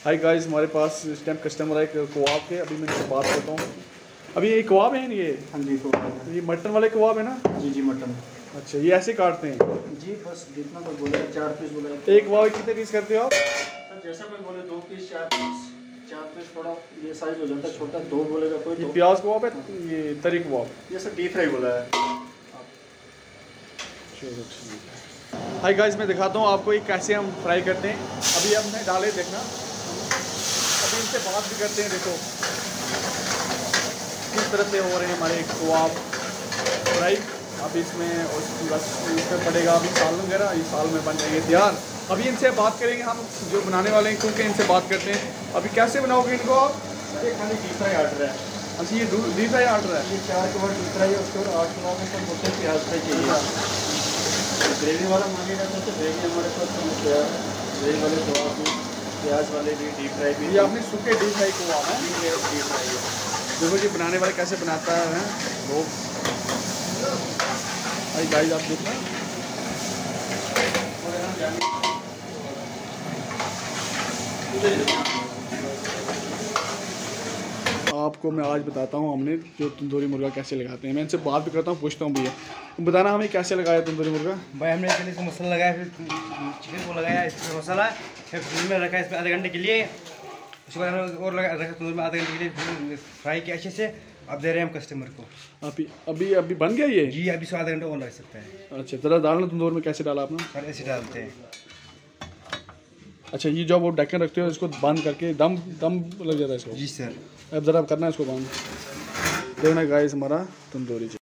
Hi guys, हमारे पास इस time customer है कबाब के। अभी मैं इनसे बात करता हूँ। अभी ये कबाब है ये? हाँ जी कबाब है। ये मटन वाले कबाब है ना? जी जी मटन। अच्छा, ये ऐसे काटते हैं? जी बस जितना कोई बोले 4 पीस बोले। एक कबाब कितने पीस करते हो आप? सर जैसा कोई बोले 2 पीस 4 पीस। 4 पीस थोड़ा ये साइज हो जाता है छोटा, 2 बोलेगा कोई। ये प्याज कबाब है, ये तरी कबाब? ये सर डीप फ्राई बोला है। चलो ठीक है। हाय गाइस, मैं दिखाता हूँ आपको ये कैसे हम फ्राई करते हैं। अभी हमने डाले, देखना। अभी इनसे बात भी करते हैं। देखो किस तरह से हो रहे हैं हमारे कबाब फ्राई। अभी इसमें बस इसमें पड़ेगा अभी साल वगैरह, ये साल में बन जाएंगे तैयार। अभी इनसे बात करेंगे हम जो बनाने वाले हैं, क्योंकि इनसे बात करते हैं। अभी कैसे बनाओगे इनको आप? ये खाली डीप फ्राई ऑर्डर है। अच्छा, ये डीप फ्राई ऑर्डर है। ये 4 कबाब डीप फ्राई है, उसके बाद 8 कबाब में सब बोलते हैं प्याज फ्राई चाहिए। ग्रेवी वाला मांगेगा तो ग्रेवी हमारे पास ग्रेवी वाले कबाब भी, प्याज वाले भी, डीप फ्राई भी। ये आपने सूखे डीप फ्राई कबाब है? डीप फ्राई है। देखो जी बनाने वाले कैसे बनाता है लोग। भाई गाइस आप देखना। आपको मैं आज बताता हूँ हमने जो तंदूरी मुर्गा कैसे लगाते हैं। मैं इनसे बात भी करता हूँ, पूछता हूँ भैया तुम बताना हमें कैसे लगाया तंदूरी मुर्गा। भाई हमने पहले इसको मसाला लगाया, फिर चिकन को लगाया इसमें मसाला, फिर फ्रिज में रखा इसमें आधे घंटे के लिए। उसके बाद हमने और लगा रखा तंदूर में आधे घंटे के लिए, फ्राई किया अच्छे से। अब दे रहे हैं हम कस्टमर को। अभी अभी अभी बन गया ये? जी अभी 1/2 घंटे और लग सकता है। अच्छा, ज़रा डालना तंदूर में। कैसे डाला आपने? और ऐसे डालते हैं। अच्छा, ये जो वो ढक्कन रखते हो इसको बंद करके दम दम लग जाता है इसको? जी सर। अब ज़रा करना है इसको बंद। देखना गाइस हमारा तंदूरी।